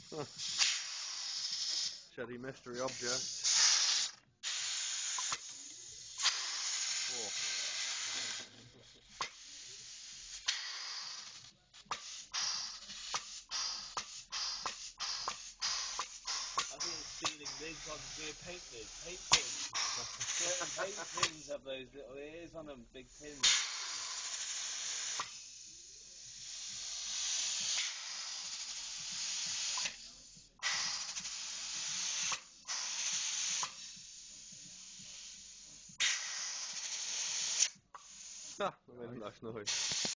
Shetty mystery object. Oh. I think it's stealing lids on their paint lids, paint pins. Certain paint pins have those little ears on them, big pins. Ha, that made a nice noise.